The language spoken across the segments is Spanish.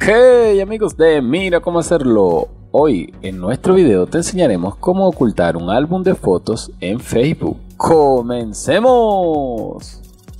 Hey amigos de Mira Cómo Hacerlo. Hoy en nuestro video te enseñaremos cómo ocultar un álbum de fotos en Facebook. ¡Comencemos!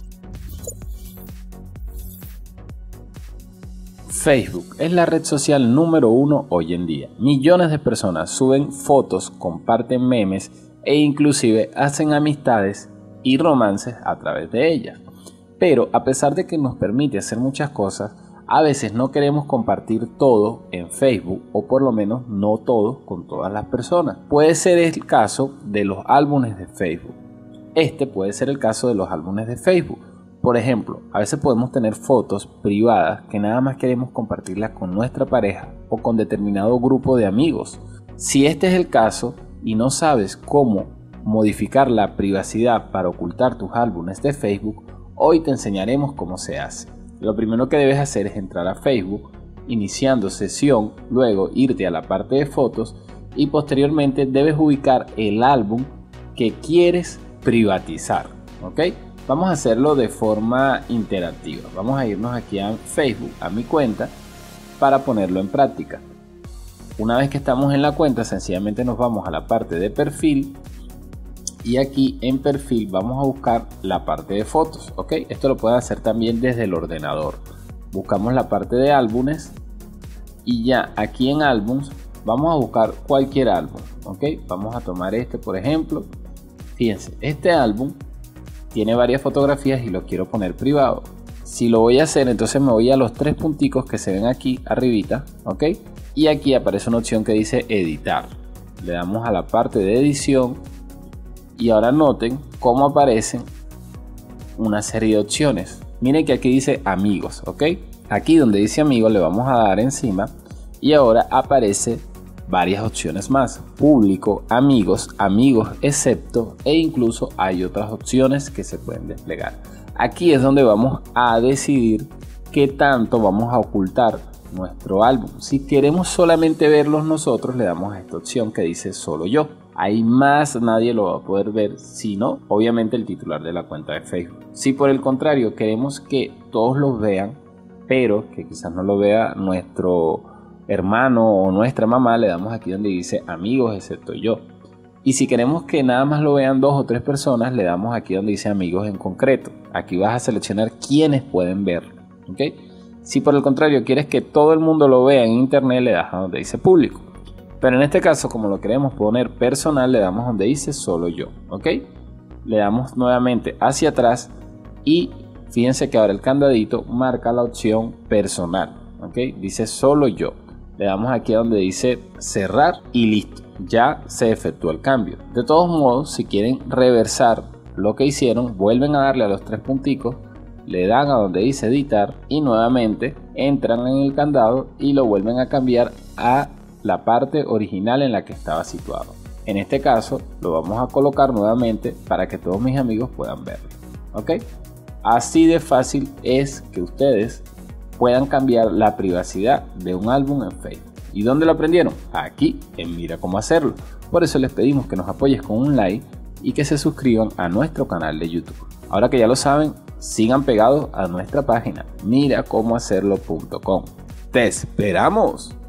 Facebook es la red social número 1 hoy en día. Millones de personas suben fotos, comparten memes e inclusive hacen amistades y romances a través de ella. Pero a pesar de que nos permite hacer muchas cosas, a veces no queremos compartir todo en Facebook, o por lo menos no todo con todas las personas. Puede ser el caso de los álbumes de Facebook. Este puede ser el caso de los álbumes de Facebook. Por ejemplo, a veces podemos tener fotos privadas que nada más queremos compartirlas con nuestra pareja o con determinado grupo de amigos. Si este es el caso y no sabes cómo modificar la privacidad para ocultar tus álbumes de Facebook, hoy te enseñaremos cómo se hace. Lo primero que debes hacer es entrar a Facebook, iniciando sesión, luego irte a la parte de fotos y posteriormente debes ubicar el álbum que quieres privatizar, ¿ok? Vamos a hacerlo de forma interactiva. Vamos a irnos aquí a Facebook, a mi cuenta, para ponerlo en práctica. Una vez que estamos en la cuenta, sencillamente nos vamos a la parte de perfil. Y aquí en perfil vamos a buscar la parte de fotos, ¿ok? Esto lo pueden hacer también desde el ordenador. Buscamos la parte de álbumes y ya aquí en álbumes vamos a buscar cualquier álbum, ¿ok? Vamos a tomar este por ejemplo. Fíjense, este álbum tiene varias fotografías y lo quiero poner privado. Si lo voy a hacer, entonces me voy a los tres punticos que se ven aquí arribita, ¿ok? Y aquí aparece una opción que dice editar. Le damos a la parte de edición. Y ahora noten cómo aparecen una serie de opciones. Miren que aquí dice amigos, ¿ok? Aquí donde dice amigos le vamos a dar encima y ahora aparece varias opciones más. Público, amigos, amigos excepto e incluso hay otras opciones que se pueden desplegar. Aquí es donde vamos a decidir qué tanto vamos a ocultar nuestro álbum. Si queremos solamente verlos nosotros, le damos a esta opción que dice solo yo. Ahí más nadie lo va a poder ver, sino obviamente el titular de la cuenta de Facebook. Si por el contrario queremos que todos los vean, pero que quizás no lo vea nuestro hermano o nuestra mamá, le damos aquí donde dice amigos excepto yo. Y si queremos que nada más lo vean 2 o 3 personas, le damos aquí donde dice amigos en concreto. Aquí vas a seleccionar quiénes pueden verlo, ¿ok? Si por el contrario quieres que todo el mundo lo vea en internet, le das a donde dice público. Pero en este caso, como lo queremos poner personal, le damos donde dice solo yo, ¿ok? Le damos nuevamente hacia atrás y fíjense que ahora el candadito marca la opción personal, ¿ok? Dice solo yo. Le damos aquí donde dice cerrar y listo. Ya se efectuó el cambio. De todos modos, si quieren reversar lo que hicieron, vuelven a darle a los tres punticos, le dan a donde dice editar y nuevamente entran en el candado y lo vuelven a cambiar a la parte original en la que estaba situado. En este caso lo vamos a colocar nuevamente para que todos mis amigos puedan verlo, ¿ok? Así de fácil es que ustedes puedan cambiar la privacidad de un álbum en Facebook. ¿Y dónde lo aprendieron? Aquí en Mira Cómo Hacerlo. Por eso les pedimos que nos apoyes con un like y que se suscriban a nuestro canal de YouTube. Ahora que ya lo saben, sigan pegados a nuestra página miracomohacerlo.com. ¡Te esperamos!